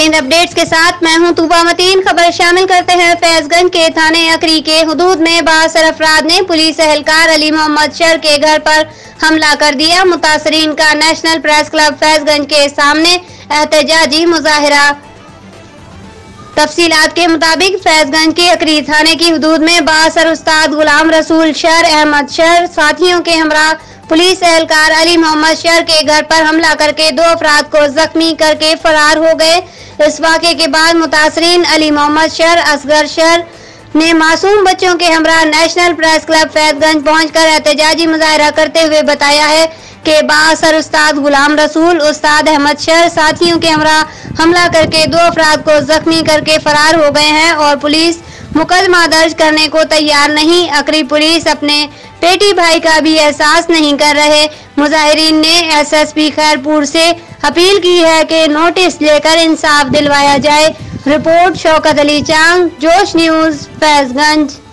चंद updates के साथ मैं हूं तूबा मतीन। खबर शामिल करते हैं फैजगंज के थाने अकरी के हुदूद में बासर अफराद ने पुलिस एहलकार अली मोहम्मद शर के घर पर हमला कर दिया। मुतासरीन का नेशनल प्रेस क्लब फैजगंज के सामने एहतजाजी मुजाहिरा। तफसीलात के मुताबिक फैजगंज के अकरी थाने की हुदूद में बासर उस्ताद गुलाम रसूल शर अहमद शर साथियों के हमरा पुलिस एहलकार अली मोहम्मद शर के घर पर हमला करके 2 अफराद को जख्मी करके फरार हो गए। इस वाक़े के बाद मुतासरीन अली मोहम्मद शर असगर शर ने मासूम बच्चों के हमरा नेशनल प्रेस क्लब फैजगंज पहुंचकर एहतजाजी मुजाहिरा करते हुए बताया है कि बासर उस्ताद गुलाम रसूल उस्ताद अहमद शर साथियों के हमरा हमला करके 2 अफराद को जख्मी करके फरार हो गए हैं और पुलिस मुकदमा दर्ज करने को तैयार नहीं। अकरी पुलिस अपने पेटी भाई का भी एहसास नहीं कर रहे। मुजाहिरीन ने एसएसपी खैरपुर से अपील की है कि नोटिस लेकर इंसाफ दिलवाया जाए। रिपोर्ट शौकत अली चांग, जोश न्यूज़, फैजगंज।